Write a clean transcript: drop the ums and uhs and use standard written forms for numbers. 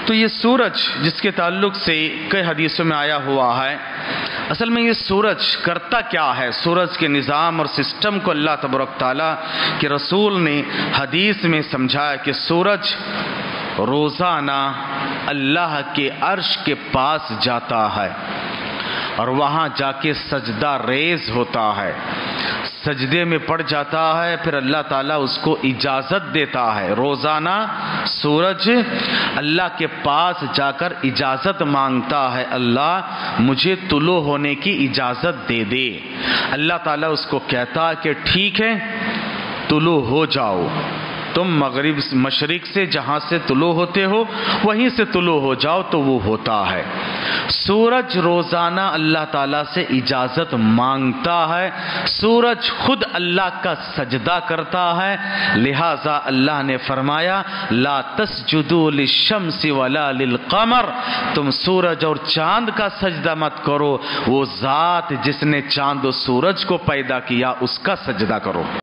تو یہ سورج جس کے تعلق سے کئی حدیثوں میں آیا ہوا ہے، اصل میں یہ سورج کرتا کیا ہے؟ سورج کے نظام اور سسٹم کو اللہ تبارک تعالیٰ کے رسول نے حدیث میں سمجھایا کہ سورج روزانہ اللہ کے عرش کے پاس جاتا ہے اور وہاں جا کے سجدہ ریز ہوتا ہے، سجدے میں پڑ جاتا ہے، پھر اللہ تعالیٰ اس کو اجازت دیتا ہے۔ روزانہ سورج اللہ کے پاس جا کر اجازت مانگتا ہے، اللہ مجھے طلوع ہونے کی اجازت دے دے۔ اللہ تعالیٰ اس کو کہتا ہے کہ ٹھیک ہے طلوع ہو جاؤ، تم مغرب مشرق سے جہاں سے طلوع ہوتے ہو وہیں سے طلوع ہو جاؤ، تو وہ ہوتا ہے۔ سورج روزانہ اللہ تعالیٰ سے اجازت مانگتا ہے، سورج خود اللہ کا سجدہ کرتا ہے، لہٰذا اللہ نے فرمایا لا تسجدوا للشمس ولا للقمر، تم سورج اور چاند کا سجدہ مت کرو، وہ ذات جس نے چاند و سورج کو پیدا کیا اس کا سجدہ کرو۔